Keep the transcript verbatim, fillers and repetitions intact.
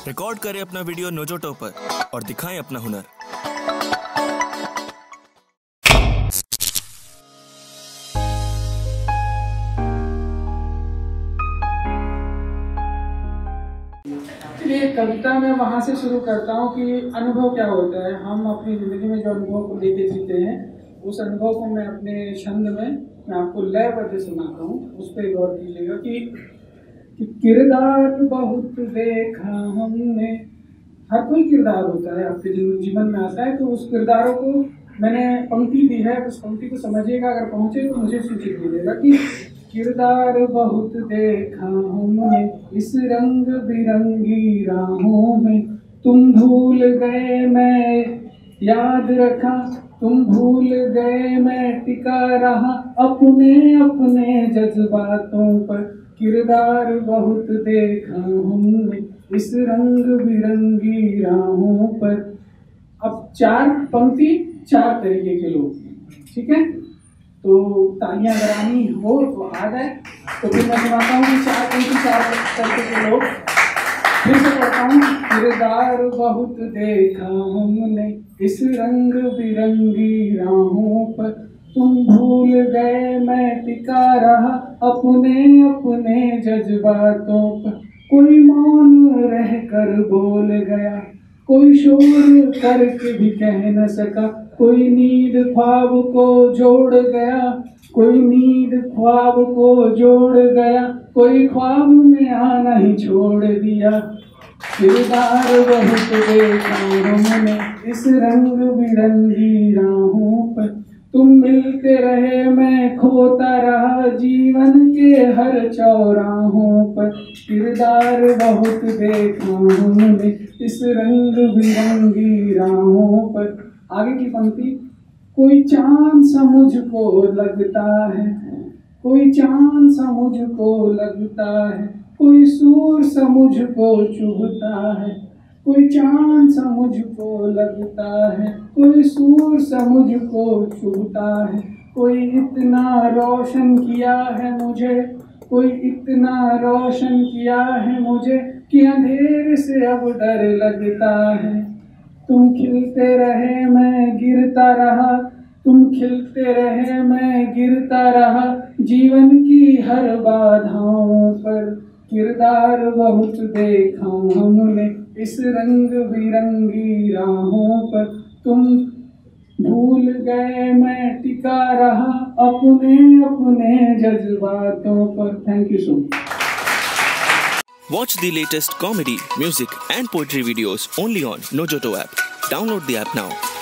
Record करें अपना video Nojoto पर और दिखाएं अपना हुनर। चलिए, कविता में वहाँ से शुरू करता हूँ कि अनुभव क्या होता है। हम अपनी ज़िंदगी में जो अनुभव को लेके जीते हैं, उस अनुभव को मैं अपने छंद में मैं आपको लयबद्ध सुनाता हूँ। उस पर गौर कीजिएगा कि, कि किरदार बहुत देखा हमने। हर कोई किरदार होता है, आपके जीवन में आता है, तो उस किरदारों को मैंने पंक्ति दी है, उस पंक्ति को समझिएगा। अगर पहुँचे तो मुझे सूचित कीजिएगा कि किरदार बहुत देखा हमने इस रंग बिरंगी राहों में, तुम भूल गए मैं याद रखा, तुम भूल गए मैं टिका रहा अपने अपने जज्बातों पर। किरदार बहुत देखा हमने इस रंग बिरंगी राहों पर। अब चार पंक्ति चार तरीके के लोग, ठीक है, तो तालियां अगर आनी हो तो आ जाए। तो फिर मैं सुनाता हूँ कि चार पंक्ति चार तरीके के लोग। फिर से पढ़ता हूँ। किरदार बहुत देखा हमने इस रंग बिरंगी राहों पर, तुम भूल गए मैं टिका रहा अपने अपने जज्बातों पर। कोई मौन रह कर बोल गया, कोई शोर करके भी कह न सका, कोई नींद ख्वाब को जोड़ गया, कोई नींद ख्वाब को जोड़ गया, कोई ख्वाब में आना ही छोड़ दिया। किरदार बहुत देखा हमने इस रंग बिरंगी राहों पर, तुम मिलते रहे मैं खोता रहा जीवन के हर चौराहों पर। किरदार बहुत देखा हमने इस रंग बिरंगी राहों पर। आगे की पंक्ति। कोई चांद सा मुझको लगता है, कोई चांद सा मुझको लगता है, कोई सूर सा मुझको चुभता है, कोई चांद सा मुझको लगता है, कोई सूर सा मुझको चुभता है। कोई इतना रोशन किया है मुझे, कोई इतना रोशन किया है मुझे कि अंधेरे से अब डर लगता है। तुम खिलते रहे मैं गिरता रहा, तुम खिलते रहे मैं गिरता रहा जीवन की हर बाधाओं पर। किरदार बहुत देखा हमने इस रंग बिरंगी राहों पर, तुम भूल गए मैं टिका रहा अपने अपने जज्बातों पर। Thank you so much. Watch the latest comedy, music and poetry videos only on Nojoto app. Download the app now.